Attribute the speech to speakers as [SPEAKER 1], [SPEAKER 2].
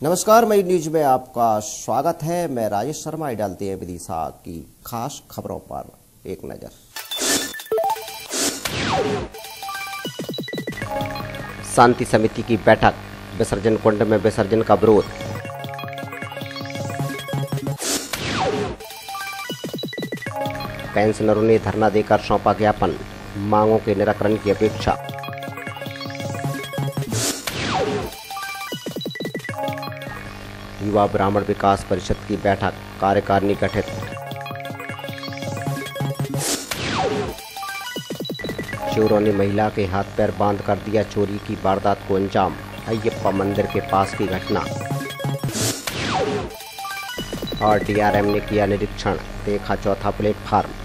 [SPEAKER 1] नमस्कार, मई न्यूज में आपका स्वागत है। मैं राजेश शर्मा। डालते हैं विदिशा की खास खबरों पर एक नजर। शांति समिति की बैठक, विसर्जन कुंड में विसर्जन का विरोध। पेंशनरों ने धरना देकर सौंपा ज्ञापन, मांगों के निराकरण की अपेक्षा। युवा ब्राह्मण विकास परिषद की बैठक, कार्यकारिणी गठित। चोरों ने महिला के हाथ पैर बांध कर दिया चोरी की वारदात को अंजाम, अयप्पा मंदिर के पास की घटना। और डीआरएम ने किया निरीक्षण, देखा चौथा प्लेटफार्म।